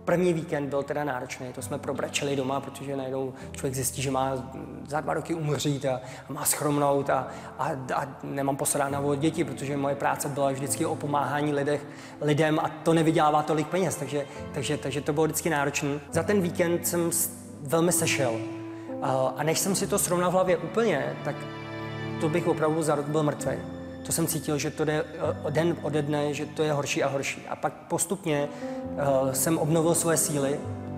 První víkend byl teda náročný, to jsme probrečeli doma, protože najednou člověk zjistí, že má za 2 roky umřít a má schromnout a nemám postaráno o děti, protože moje práce byla vždycky o pomáhání lidem a to nevydělává tolik peněz, takže to bylo vždycky náročné. Za ten víkend jsem velmi sešel a než jsem si to srovnal v hlavě úplně, tak to bych opravdu za rok byl mrtvý. To jsem cítil, že to jde den ode dne, že to je horší a horší. A pak postupně jsem obnovil svoje síly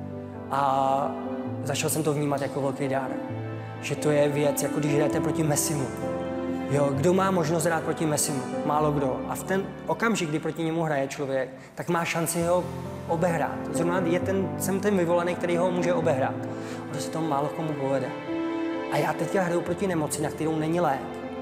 a začal jsem to vnímat jako velký dár. Že to je věc, jako když jdete proti Messimu. Jo, kdo má možnost hrát proti Messimu? Málo kdo. A v ten okamžik, kdy proti němu hraje člověk, tak má šanci ho obehrát. Zrovna jsem ten vyvolený, který ho může obehrát. Ono se tomu málo komu povede. A já teďka hraju proti nemoci, na kterou není lék.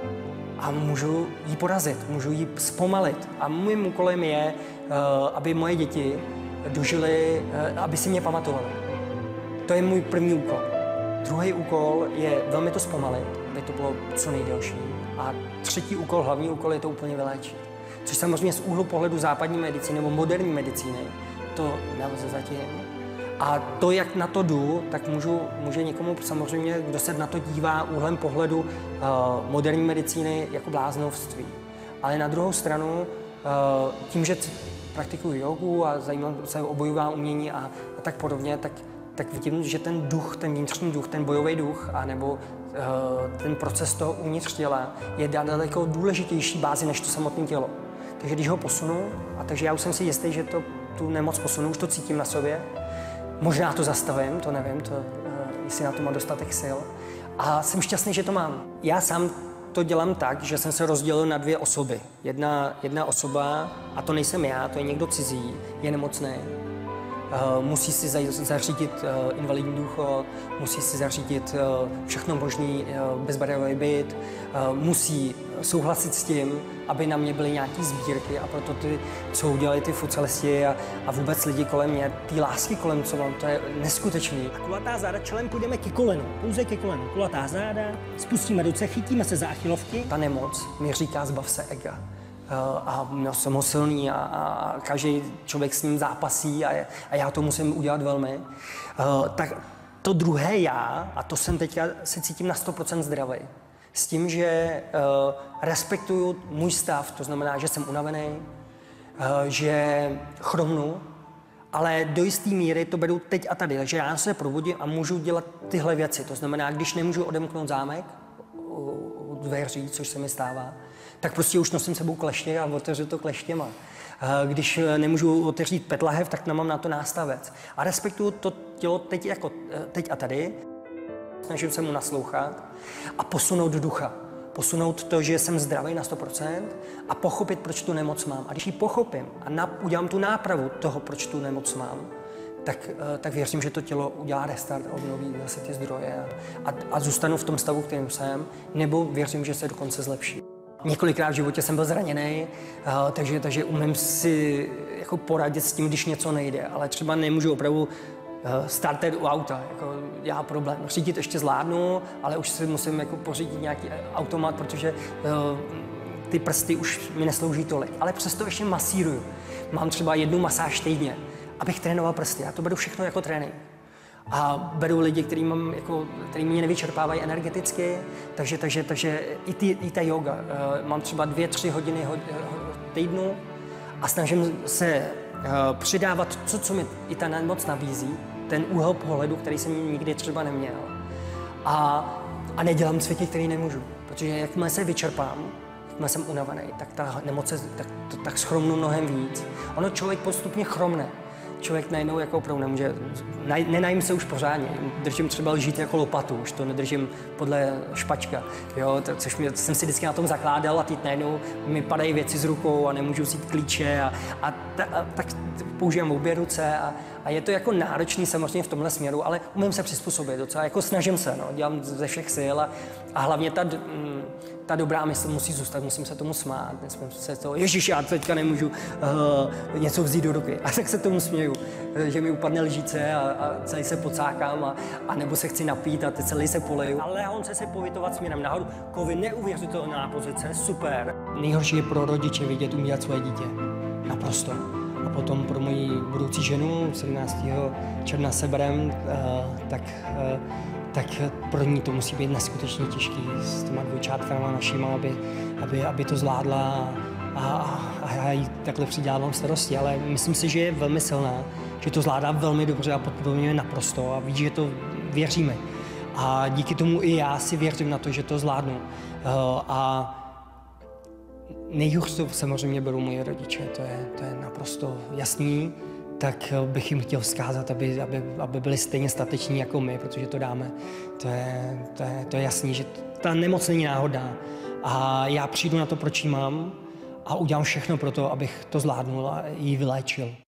A můžu ji porazit, můžu ji zpomalit. A mým úkolem je, aby moje děti dožily, aby si mě pamatovali. To je můj první úkol. Druhý úkol je velmi to zpomalit, aby to bylo co nejdelší. A třetí úkol, hlavní úkol je to úplně vyléčit. Což samozřejmě z úhlu pohledu západní medicíny nebo moderní medicíny to nelze zatím. A to, jak na to jdu, tak může někomu samozřejmě, kdo se na to dívá úhlem pohledu moderní medicíny jako bláznovství. Ale na druhou stranu, tím, že praktikuji jogu a zajímám se o bojová umění a tak podobně, tak vidím, že ten duch, ten vnitřní duch, ten bojový duch, anebo ten proces toho uvnitř těla je daleko důležitější bázi než to samotné tělo. Takže když ho posunu, a takže já už jsem si jistý, že tu nemoc posunu, už to cítím na sobě, možná to zastavím, to nevím, jestli na to mám dostatek sil. A jsem šťastný, že to mám. Já sám to dělám tak, že jsem se rozdělil na 2 osoby. Jedna osoba, a to nejsem já, to je někdo cizí, je nemocný. Musí si zařídit invalidní důchod, musí si zařídit všechno možný bezbariérový byt, musí souhlasit s tím, aby na mě byly nějaké sbírky a proto co udělali ty fucelisti a vůbec lidi kolem mě, ty lásky kolem, co mám, to je neskutečný. A kulatá záda, čelem půjdeme ke kolenu, pouze ke kolenu. Kulatá záda, spustíme ruce, chytíme se za achilovky. Ta nemoc mi říká, zbav se ega. A jsem ho silný a každý člověk s ním zápasí a já to musím udělat velmi. Tak to druhé já, a to jsem teďka se cítím na 100% zdravý. S tím, že respektuju můj stav, to znamená, že jsem unavený, že chromnu, ale do jisté míry to beru teď a tady. Takže já se probudím a můžu dělat tyhle věci. To znamená, když nemůžu odemknout zámek u dveří, což se mi stává, tak prostě už nosím sebou kleště a otevřu to kleštěma. Když nemůžu otevřít petlahev, tak mám na to nástavec. A respektuju to tělo teď a tady. Snažím se mu naslouchat a posunout ducha. Posunout to, že jsem zdravý na 100% a pochopit, proč tu nemoc mám. A když ji pochopím a udělám tu nápravu toho, proč tu nemoc mám, tak věřím, že to tělo udělá restart a obnoví zase ty zdroje a zůstanu v tom stavu, kterým jsem, nebo věřím, že se dokonce zlepší. Několikrát v životě jsem byl zraněný, takže umím si jako poradit s tím, když něco nejde, ale třeba nemůžu opravdu starter u auta, jako já problém. Řídit ještě zvládnu, ale už si musím jako pořídit nějaký automat, protože ty prsty už mi neslouží tolik. Ale přesto ještě masíruju. Mám třeba 1 masáž týdně, abych trénoval prsty. Já to beru všechno jako trénink. A beru lidi, který mě nevyčerpávají energeticky, takže i ta yoga. Mám třeba 2-3 hodiny týdnu a snažím se přidávat to, co mi i ta nemoc nabízí, ten úhel pohledu, který jsem nikdy třeba neměl. A nedělám cviky, který nemůžu, protože jakmile se vyčerpám, jakmile jsem unavený, tak ta nemoc tak schromnu mnohem víc. Ono člověk postupně chromne. Člověk najednou jako opravdu nemůže, nenajím se už pořádně, držím třeba lžít jako lopatu, už to nedržím podle špačka, jo, což jsem si vždycky na tom zakládal a teď najednou mi padají věci z rukou a nemůžu vzít klíče a tak používám obě ruce a je to jako náročný samozřejmě v tomhle směru, ale umím se přizpůsobit docela, jako snažím se, no, dělám ze všech sil a hlavně ta dobrá mysl musí zůstat, musím se tomu smát, nesmím se to, ježiš, já teďka nemůžu něco vzít do ruky. A tak se tomu směju, že mi upadne lžíce a celý se pocákám a nebo se chci napít a teď celý se poleju. A lehonce se povytovat směrem nahoru, kovy neuvěřitelná pozice, super. Nejhorší je pro rodiče vidět umírat svoje dítě, naprosto. A potom pro moji budoucí ženu 17. června se berem, tak pro ní to musí být neskutečně těžký s těma dvojčátkama našima, aby to zvládla a já jí takhle přidělávám starosti, ale myslím si, že je velmi silná, že to zvládá velmi dobře a podporuje naprosto a ví, že to věříme. A díky tomu i já si věřím na to, že to zvládnu. A nejhůř to samozřejmě berou moje rodiče, to je naprosto jasný, tak bych jim chtěl vzkázat, aby byli stejně stateční jako my, protože to dáme. To je jasný, že ta nemoc není náhodná. A já přijdu na to, proč ji mám a udělám všechno pro to, abych to zvládnul a ji vyléčil.